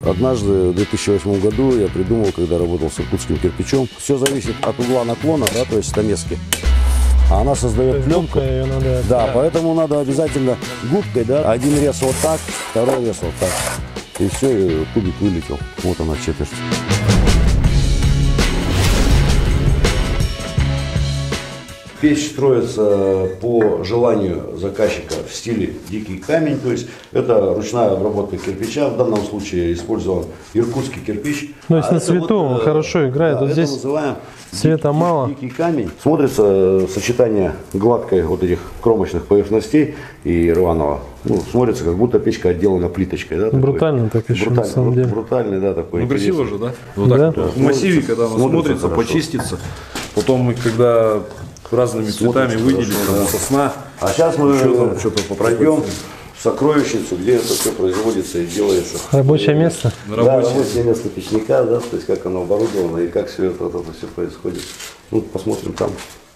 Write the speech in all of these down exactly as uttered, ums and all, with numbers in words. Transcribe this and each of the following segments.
Однажды в две тысячи восьмом году я придумал, когда работал с иркутским кирпичом, все зависит от угла наклона, да, то есть стамески. А она создает пленку. Надо... Да, поэтому надо обязательно губкой, да, один рез вот так, второй рез вот так. И все, и кубик вылетел. Вот она четверть. Печь строится по желанию заказчика в стиле дикий камень, то есть это ручная обработка кирпича, в данном случае использован иркутский кирпич. То есть а на цвету вот, он хорошо играет, да, вот здесь цвета дикий, мало. Дикий камень. Смотрится сочетание гладкой вот этих кромочных поверхностей и рваного. Ну, смотрится, как будто печка отделана плиточкой. Да, брутально так еще, брутально, на самом деле. Брутальный, да, такой. Ну, красиво же, да? Вот да? так да. В массиве, когда она смотрится, смотрится почистится. Потом, когда разными цветами выделится, да. Сосна. А сейчас мы что-то пройдем в сокровищницу, где это все производится и делается. Рабочее место? Да, рабочее, рабочее место печника, да, то есть как оно оборудовано и как все это, вот это все происходит. Ну, посмотрим там.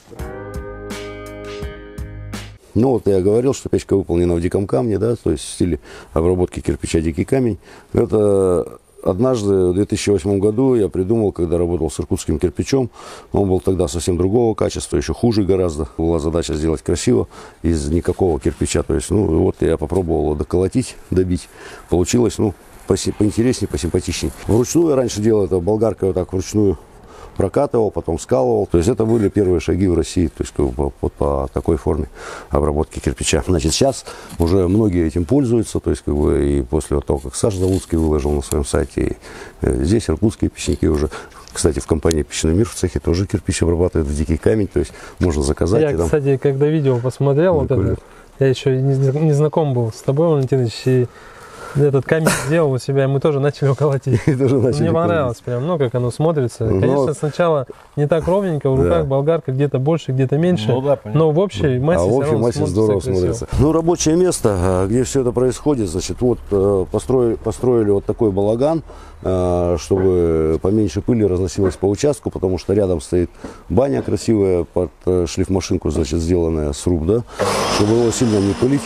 Ну, вот я говорил, что печка выполнена в диком камне, да, то есть в стиле обработки кирпича дикий камень. Это однажды в две тысячи восьмом году я придумал, когда работал с иркутским кирпичом. Он был тогда совсем другого качества, еще хуже гораздо. Была задача сделать красиво из никакого кирпича. То есть, ну, вот я попробовал его доколотить, добить. Получилось, ну, поинтереснее, посимпатичнее. Вручную я раньше делал это болгаркой вот так вручную. Прокатывал, потом скалывал. То есть это были первые шаги в России, то есть вот по, по такой форме обработки кирпича. Значит, сейчас уже многие этим пользуются, то есть как бы и после того, как Саша Завудский выложил на своем сайте, и здесь иркутские печники уже. Кстати, в компании «Печной мир» в цехе тоже кирпич обрабатывает в дикий камень, то есть можно заказать. Я, кстати, когда видео посмотрел, вот это, я еще не, не знаком был с тобой, Валентинович, и этот камень сделал у себя, и мы тоже начали его колотить. Мне понравилось прям, ну, как оно смотрится. Но... Конечно, сначала не так ровненько, в руках да. болгарка где-то больше, где-то меньше, ну, да, но в общей массе, а в общей массе смотрится здорово смотрится. Ну, рабочее место, где все это происходит, значит, вот построили, построили вот такой балаган, чтобы поменьше пыли разносилось по участку, потому что рядом стоит баня красивая, под шлифмашинку, значит, сделанная сруб, да, чтобы его сильно не пылить.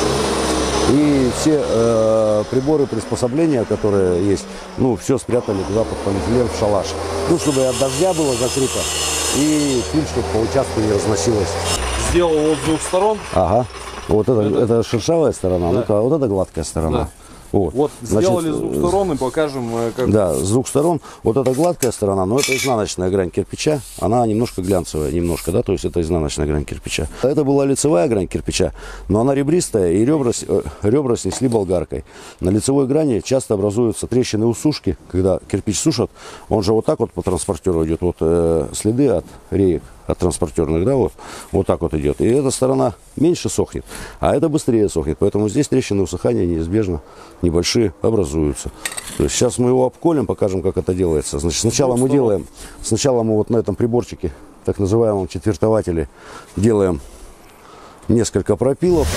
И все э, приборы, приспособления, которые есть, ну, все спрятали туда под полиэтилен в шалаш. Ну, чтобы от дождя было закрыто и пыль, чтобы по участку не разносилась. Сделал его с двух сторон. Ага. Вот это, это... это шершавая сторона, да. ну-ка, вот это гладкая сторона. Да. Вот, вот сделали значит, с двух сторон и покажем как... Да, с двух сторон. Вот эта гладкая сторона, но это изнаночная грань кирпича. Она немножко глянцевая, немножко, да, то есть это изнаночная грань кирпича. Это была лицевая грань кирпича, но она ребристая, и ребра, ребра снесли болгаркой. На лицевой грани часто образуются трещины у сушки, когда кирпич сушат. Он же вот так вот по транспортеру идет, вот э, следы от реек. От транспортерных, да, вот, вот так вот идет. И эта сторона меньше сохнет, а это быстрее сохнет. Поэтому здесь трещины усыхания неизбежно небольшие образуются. То есть сейчас мы его обколем, покажем, как это делается. Значит, сначала мы делаем, сначала мы вот на этом приборчике, так называемом четвертователе, делаем несколько пропилов.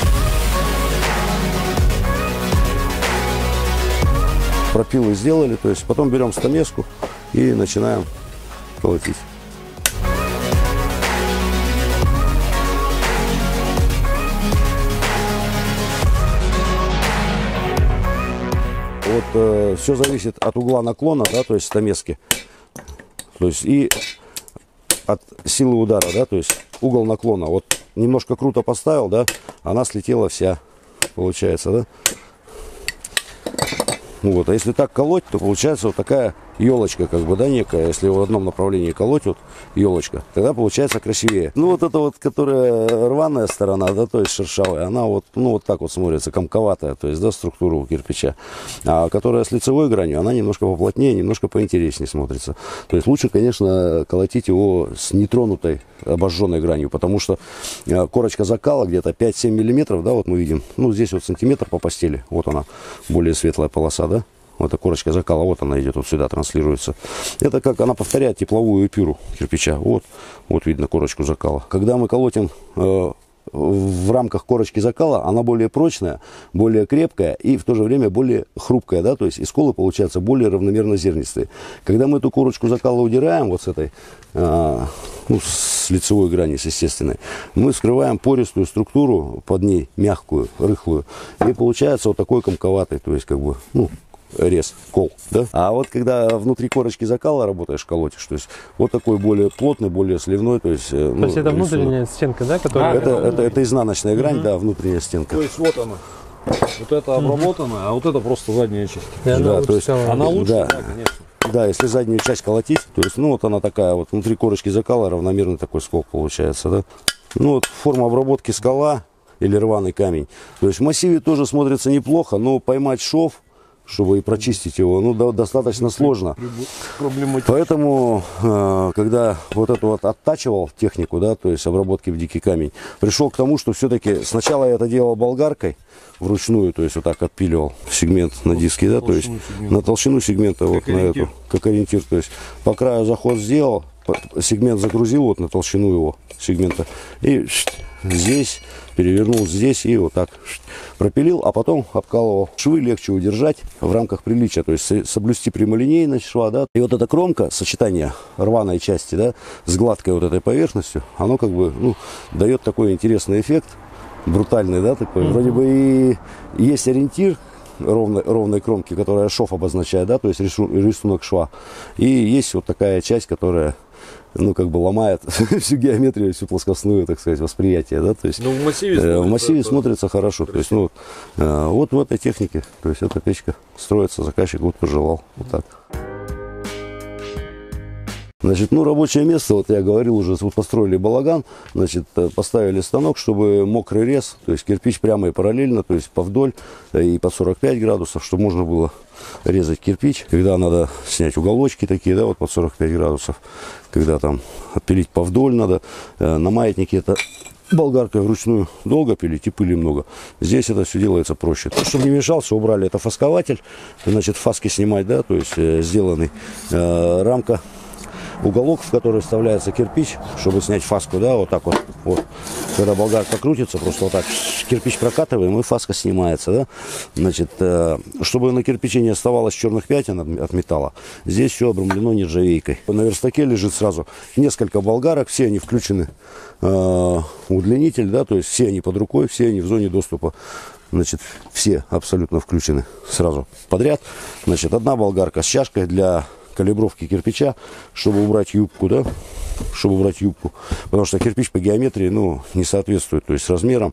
Пропилы сделали, то есть потом берем стамеску и начинаем колотить. Вот э, все зависит от угла наклона, да, то есть стамески, то есть и от силы удара, да, то есть угол наклона. Вот немножко круто поставил, да, она слетела вся, получается, да. Ну вот, а если так колоть, то получается вот такая елочка, как бы, да, некая. Если в одном направлении колоть, вот елочка, тогда получается красивее. Ну вот эта вот, которая рваная сторона, да, то есть шершавая, она вот, ну вот так вот смотрится, комковатая, то есть, да, структура у кирпича. А которая с лицевой гранью, она немножко поплотнее, немножко поинтереснее смотрится. То есть лучше, конечно, колотить его с нетронутой, обожженной гранью, потому что корочка закала где-то пять-семь миллиметров, да, вот мы видим, ну здесь вот сантиметр по постели, вот она, более светлая полоса, да. Вот эта корочка закала, вот она идет, вот сюда транслируется. Это как она повторяет тепловую эпюру кирпича. Вот, вот видно корочку закала. Когда мы колотим э, в рамках корочки закала, она более прочная, более крепкая и в то же время более хрупкая, да, то есть и сколы получаются более равномерно зернистые. Когда мы эту корочку закала удираем вот с этой, э, ну, с лицевой грани, с естественной, мы скрываем пористую структуру под ней, мягкую, рыхлую, и получается вот такой комковатый, то есть как бы, ну, рез, кол, да? А вот когда внутри корочки закала работаешь, колотишь, то есть вот такой более плотный, более сливной, то есть... То ну, есть это внутренняя рисунок. стенка, да, которая... А, это, это, это изнаночная грань, Угу. да, внутренняя стенка. То есть вот она. Вот это обработано, а вот это просто задняя часть. И она Да, лучше то есть всего. Она лучше, да. да, конечно. Да, если заднюю часть колотить, то есть, ну, вот она такая вот, внутри корочки закала равномерный такой скол получается, да. Ну, вот форма обработки скала или рваный камень. То есть в массиве тоже смотрится неплохо, но поймать шов, чтобы и прочистить его, ну, да, достаточно сложно. Поэтому, э, когда вот эту вот оттачивал технику, да, то есть обработки в дикий камень, пришел к тому, что все-таки сначала я это делал болгаркой вручную, то есть вот так отпиливал сегмент на диске, да, то есть сегмента. на толщину сегмента, вот на ориентир. эту, как ориентир, то есть по краю заход сделал, по- сегмент загрузил вот на толщину его сегмента и здесь перевернул, здесь и вот так пропилил, а потом обкалывал. Швы легче удержать в рамках приличия, то есть со- соблюсти прямолинейность шва, да. И вот эта кромка, сочетание рваной части, да, с гладкой вот этой поверхностью, оно как бы, ну, дает такой интересный эффект, брутальный, да, такой. Mm-hmm. Вроде бы и есть ориентир ровной, ровной кромки, которая шов обозначает, да, то есть рису- рисунок шва. И есть вот такая часть, которая, ну, как бы ломает всю геометрию, всю плоскостную, так сказать, восприятие, да, то есть Ну, в массиве, э, в смотрится, массиве это смотрится хорошо, то есть, ну, э, вот в этой технике, то есть эта печка строится, заказчик вот пожелал, вот так. Значит, ну, рабочее место, вот я говорил уже, вот построили балаган, значит, поставили станок, чтобы мокрый рез, то есть кирпич прямо и параллельно, то есть повдоль и по сорок пять градусов, чтобы можно было резать кирпич, когда надо снять уголочки такие, да, вот под сорок пять градусов, когда там отпилить повдоль надо, на маятнике это болгаркой вручную долго пилить и пыли много. Здесь это все делается проще. Чтобы не мешался, убрали это фаскователь, значит, фаски снимать, да, то есть э, сделанный э, рамка, уголок, в который вставляется кирпич, чтобы снять фаску, да, вот так вот, вот. Когда болгарка крутится, просто вот так кирпич прокатываем и фаска снимается, да. Значит, э, чтобы на кирпиче не оставалось черных пятен от, от металла, здесь все обрамлено нержавейкой. На верстаке лежит сразу несколько болгарок, все они включены, э, удлинитель, да, то есть все они под рукой, все они в зоне доступа. Значит, все абсолютно включены сразу подряд. Значит, одна болгарка с чашкой для калибровки кирпича, чтобы убрать юбку, да, чтобы убрать юбку, потому что кирпич по геометрии, ну, не соответствует, то есть размерам,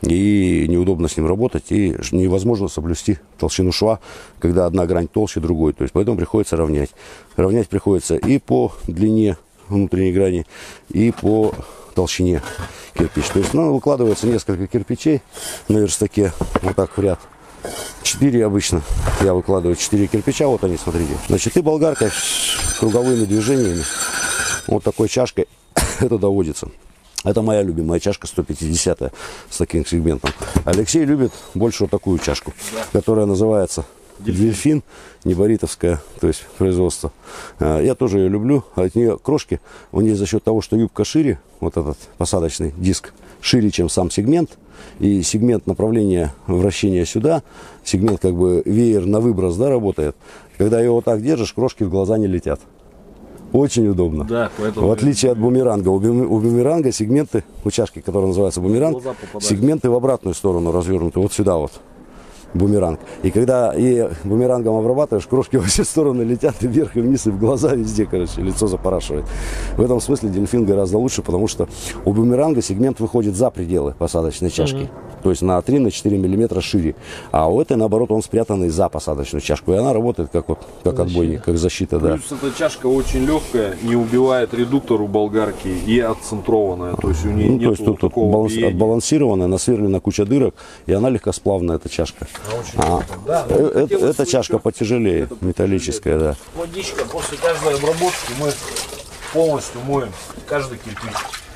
и неудобно с ним работать, и невозможно соблюсти толщину шва, когда одна грань толще другой, то есть поэтому приходится равнять. Равнять приходится и по длине внутренней грани, и по толщине кирпич. То есть, ну, выкладывается несколько кирпичей на верстаке, вот так в ряд. Четыре обычно. Я выкладываю четыре кирпича, вот они, смотрите. Значит, и болгаркой круговыми движениями, вот такой чашкой это доводится. Это моя любимая чашка сто пятидесятая с таким сегментом. Алексей любит больше вот такую чашку, которая называется Дельфин, неборитовское, то есть производство. Я тоже ее люблю. От нее крошки, у нее за счет того, что юбка шире, вот этот посадочный диск шире, чем сам сегмент, и сегмент направления вращения сюда, сегмент как бы веер на выброс, да, работает. Когда его вот так держишь, крошки в глаза не летят. Очень удобно. Да, поэтому в отличие от бумеранга. У бумеранга сегменты, у чашки, которая называется бумеранг, сегменты в обратную сторону развернуты, вот сюда вот. Бумеранг. И когда и бумерангом обрабатываешь, крошки во все стороны летят и вверх, и вниз, и в глаза, везде, короче, лицо запорашивает. В этом смысле дельфин гораздо лучше, потому что у бумеранга сегмент выходит за пределы посадочной чашки. Mm-hmm. То есть на три-четыре миллиметра шире. А у этой, наоборот, он спрятанный за посадочную чашку. И она работает как, вот, как отбойник, как защита. Плюс да. эта чашка очень легкая, не убивает редуктор у болгарки и отцентрованная. То есть у нее ну, нет то есть тут такого баланс, отбалансированная, насверлена куча дырок, и она легкосплавная, эта чашка. А, да, э, это, это чашка потяжелее, это металлическая, да. Водичка, после каждой обработки мы полностью моем каждый кирпич.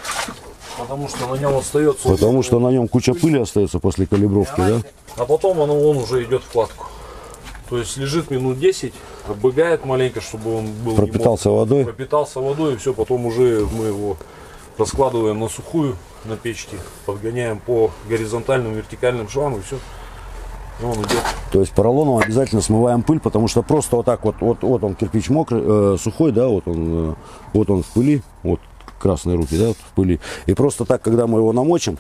Потому что на нем остается... Потому что на нем куча пыли остается после калибровки, да? А потом оно, он уже идет в кладку. То есть лежит минут десять, оббегает маленько, чтобы он был... Пропитался водой. Пропитался водой, и все, потом уже мы его раскладываем на сухую, на печке, подгоняем по горизонтальным, вертикальным швам, и все. И он идет. То есть поролоном обязательно смываем пыль, потому что просто вот так вот, вот, вот он кирпич мокрый, э, сухой, да, вот он, э, вот он в пыли, вот красные руки, да, вот в пыли. И просто так, когда мы его намочим,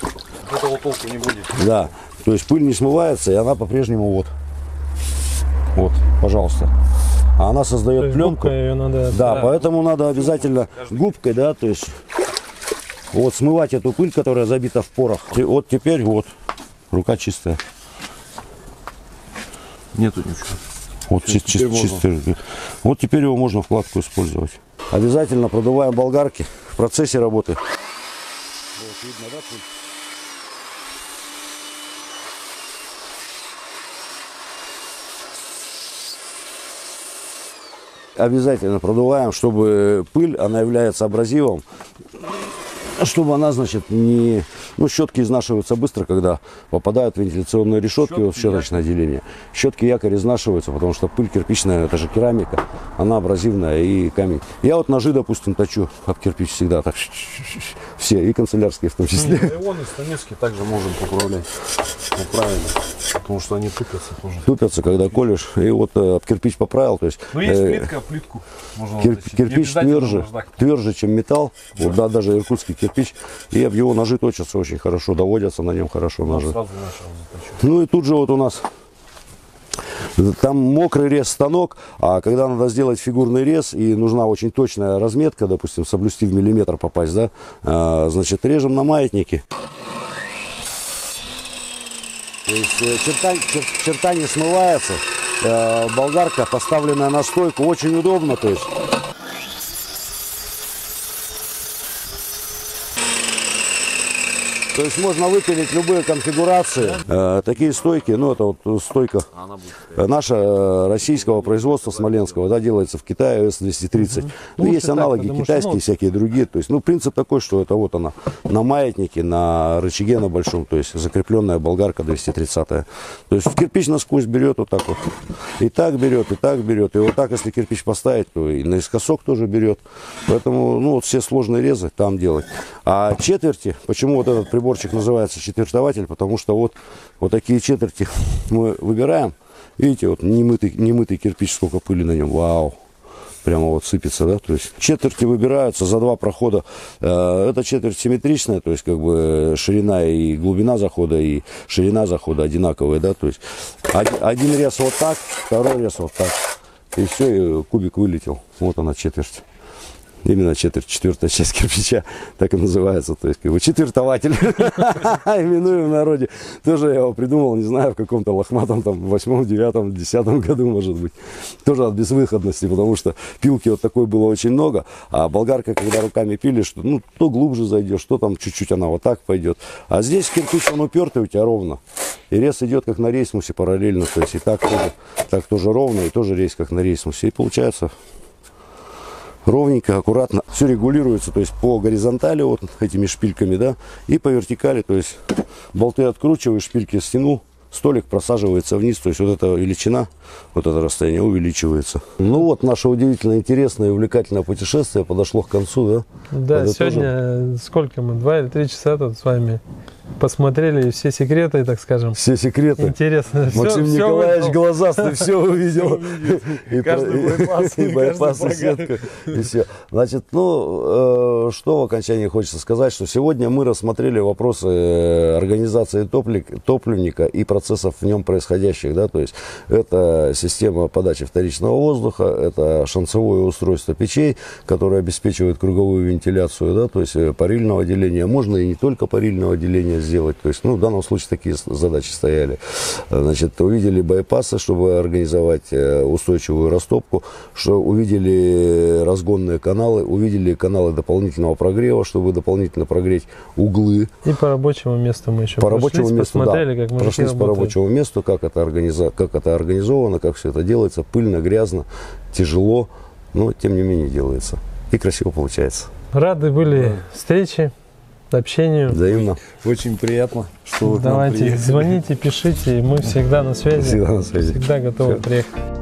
этого толку не будет. да, то есть пыль не смывается, и она по-прежнему вот Вот, пожалуйста. А она создает пленку. Ее надо, да, да, поэтому надо обязательно губкой, да, то есть вот смывать эту пыль, которая забита в порах. И вот теперь вот рука чистая. Нету ничего. Вот, чис, чис, чистый. Вот теперь его можно вкладку использовать. Обязательно продуваем болгарки в процессе работы. Вот, видно, да, пыль? Обязательно продуваем, чтобы пыль, она является абразивом, чтобы она, значит, не... Ну, щетки изнашиваются быстро, когда попадают в вентиляционные решетки, щетки, вот в щеточное якорь. Отделение. Щетки якорь изнашиваются, потому что пыль кирпичная, это же керамика, она абразивная и камень. Я вот ножи, допустим, точу об кирпич всегда так. Все, и канцелярские в том числе. И вон, и станецкие также можем поправлять. Ну, правильно. Потому что они тупятся тоже. Тупятся, когда колешь. И вот э, об кирпич поправил. То есть, ну, есть э, плитка, плитку можно кир, кирпич тверже, тверже, чем металл. Да. Вот, да, даже иркутский кирпич. И об его ножи точатся очень хорошо, доводятся на нем хорошо ножи. Ну и тут же вот у нас там мокрый рез станок, а когда надо сделать фигурный рез и нужна очень точная разметка, допустим, соблюсти в миллиметр попасть, да, а, значит, режем на маятнике. То есть черта, чер, черта не смывается, э, болгарка, поставленная на стойку, очень удобно, то есть. То есть можно выпилить любые конфигурации. Э, такие стойки, ну это вот стойка наша российского производства смоленского, да, делается в Китае эс двести тридцать. Ну, есть аналоги китайские, всякие другие. То есть, ну, принцип такой, что это вот она на маятнике, на рычаге на большом, то есть закрепленная болгарка двести тридцатая. То есть кирпич насквозь берет вот так вот. И так берет, и так берет. И вот так, если кирпич поставить, то и наискосок тоже берет. Поэтому, ну, вот все сложные резы там делать. А четверти, почему вот этот приборчик называется четвертователь, потому что вот, вот такие четверти мы выбираем. Видите, вот немытый, немытый кирпич, сколько пыли на нем. Вау! Прямо вот сыпется, да? То есть четверти выбираются за два прохода. Эта четверть симметричная, то есть как бы ширина и глубина захода, и ширина захода одинаковые, да? То есть один, один рез вот так, второй рез вот так. И все, и кубик вылетел. Вот она четверть. Именно четверть, четвертая часть кирпича, так и называется, то есть как бы четвертователь, именуем в народе. Тоже я его придумал, не знаю, в каком-то лохматом там восьмом, девятом, десятом году, может быть. Тоже от безвыходности, потому что пилки вот такой было очень много, а болгарка, когда руками пили, что, ну, то глубже зайдешь, что там чуть-чуть она вот так пойдет. А здесь кирпич, он упертый у тебя ровно. И рез идет как на рейсмусе параллельно, то есть и так тоже, так тоже ровно, и тоже рейс как на рейсмусе. И получается ровненько, аккуратно. Все регулируется, то есть по горизонтали вот этими шпильками, да, и по вертикали, то есть болты откручиваешь, шпильки стянул, столик просаживается вниз, то есть вот эта величина, вот это расстояние увеличивается. Ну вот, наше удивительно интересное и увлекательное путешествие подошло к концу, да? Да, подытожим. Сегодня сколько мы, два или три часа тут с вами посмотрели все секреты, так скажем. Все секреты. Интересно. Максим все, Николаевич все глазастый все увидел. И боепасы, и боепасы, сетка, и все. Значит, ну, что в окончании хочется сказать, что сегодня мы рассмотрели вопросы организации топливника и процессов в нем происходящих, да, то есть это система подачи вторичного воздуха, это шансовое устройство печей, которое обеспечивает круговую вентиляцию, да, то есть парильного отделения. Можно и не только парильного отделения сделать, то есть, ну, в данном случае такие задачи стояли. Значит, увидели байпасы, чтобы организовать устойчивую растопку, что увидели разгонные каналы, увидели каналы дополнительного прогрева, чтобы дополнительно прогреть углы. И по рабочему месту мы еще по рабочему месту, посмотрели, да, как прошлись по рабочему месту, как это, организа... как это организовано, как все это делается, пыльно, грязно, тяжело, но тем не менее делается. И красиво получается. Рады были да. встрече, общению. Взаимно. Очень приятно, что вы Давайте, звоните, пишите, мы всегда на связи. Всегда на связи. Всегда готовы Все. приехать.